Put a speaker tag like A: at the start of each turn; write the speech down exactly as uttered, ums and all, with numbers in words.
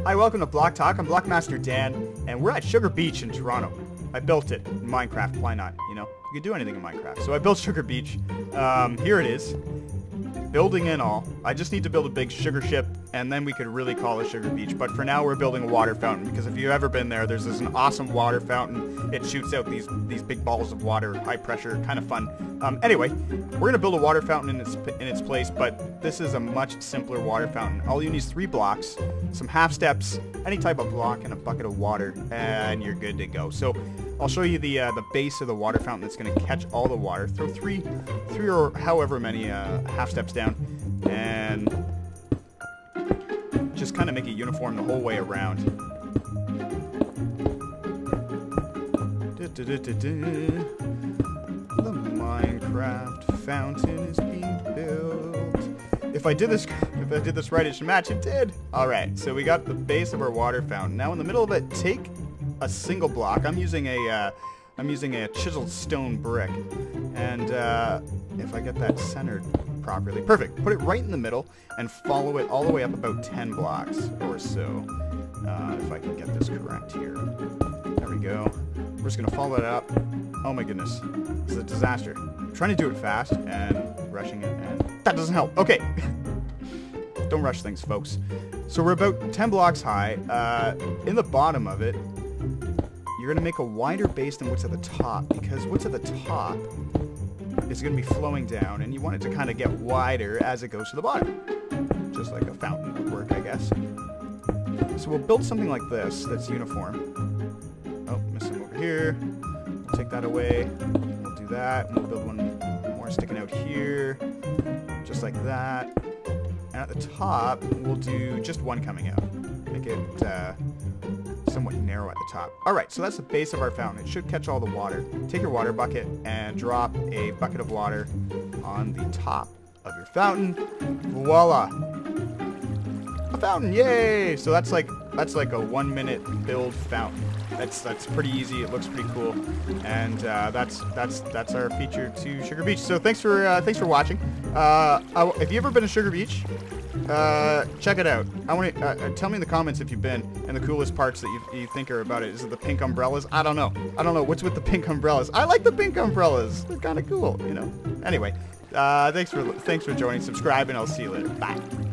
A: Hi, welcome to Blocktalk. I'm Blockmaster Dan, and we're at Sugar Beach in Toronto. I built it in Minecraft. Why not? You know, you can do anything in Minecraft. So I built Sugar Beach. Um, here it is. Building and all. I just need to build a big sugar ship, and then we could really call it Sugar Beach. But for now, we're building a water fountain, because if you've ever been there, there's this an awesome water fountain. It shoots out these these big balls of water, high pressure, kind of fun. Um, anyway, we're gonna build a water fountain in its in its place, but this is a much simpler water fountain. All you need is three blocks, some half steps, any type of block, and a bucket of water, and you're good to go. So I'll show you the uh, the base of the water fountain that's going to catch all the water. Throw three, three or however many uh, half steps down, and just kind of make it uniform the whole way around. Da, da, da, da, da. The Minecraft fountain is being built. If I did this, if I did this right, it should match. It did. All right. So we got the base of our water fountain. Now in the middle of it, take a single block. I'm using a uh, I'm using a chiseled stone brick, and uh, if I get that centered properly, perfect. Put it right in the middle and follow it all the way up about ten blocks or so. Uh, if I can get this correct here. There we go. We're just gonna follow it up. Oh my goodness, this is a disaster. I'm trying to do it fast and rushing it, and that doesn't help. Okay. Don't rush things, folks. So we're about ten blocks high. Uh, in the bottom of it, you're going to make a wider base than what's at the top, because what's at the top is going to be flowing down, and you want it to kind of get wider as it goes to the bottom. Just like a fountain would work, I guess. So we'll build something like this that's uniform. Oh, missing over here. We'll take that away. We'll do that. We'll build one more sticking out here. Just like that. And at the top, we'll do just one coming out. Make it uh, somewhat narrow at the top. Alright, so that's the base of our fountain. It should catch all the water. Take your water bucket and drop a bucket of water on the top of your fountain. Voila! A fountain, yay! So that's like that's like a one minute build fountain. That's that's pretty easy. It looks pretty cool, and uh, that's that's that's our feature to Sugar Beach. So thanks for uh, thanks for watching. Uh, I, if you ever been to Sugar Beach, uh, check it out. I want to uh, tell me in the comments if you've been, and the coolest parts that you, you think are about it. Is it the pink umbrellas? I don't know. I don't know what's with the pink umbrellas. I like the pink umbrellas. They're kind of cool, you know. Anyway, uh, thanks for thanks for joining. Subscribe, and I'll see you later. Bye.